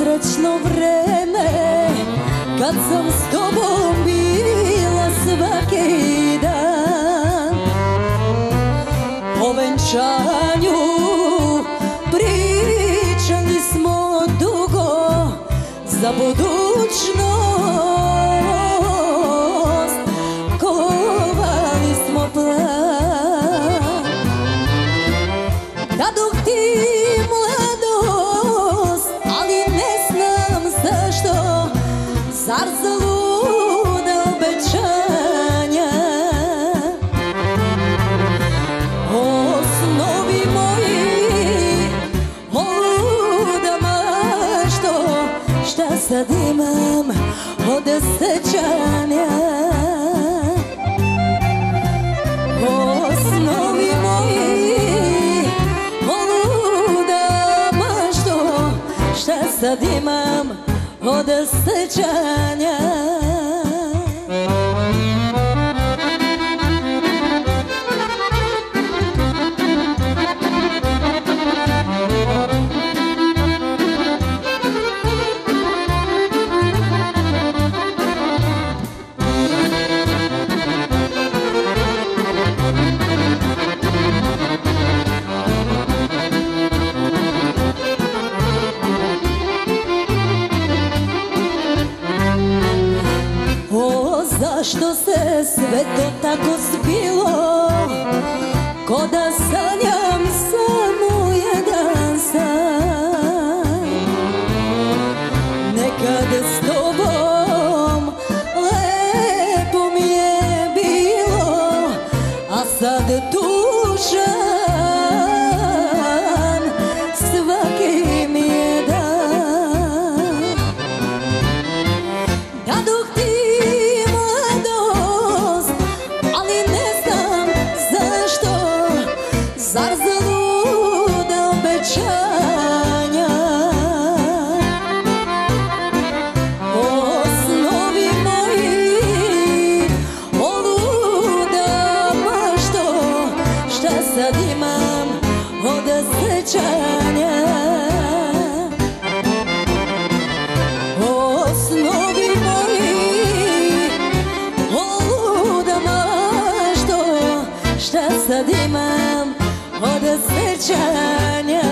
srećno vreme kad sam s tobom bila svaki dan. O venčanju pričali smo dugo za budućnost, kovali smo plan. Dadoh ti mladost, ali ne znam zašto, zar zaluda obećanja. O snovi moji, o luda mašto, šta sad imam od sećanja. O snovi moji, o luda mašto, šta sad imam od sećanja. Zašto se sve to tako zbilo, ko da sanjam samo jedan san. Nekad s tobom lepo mi je bilo, a sad tužan svaki mi je dan. Dadoh ti zar zaluda obećanja. O snovi moji, o luda mašto, šta sad imam od sećanja. O snovi moji, o luda mašto, šta sad imam od sećanja.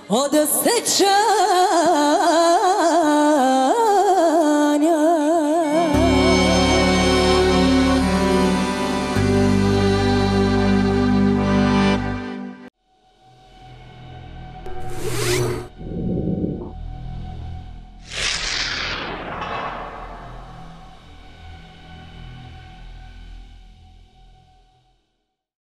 od osjećanja.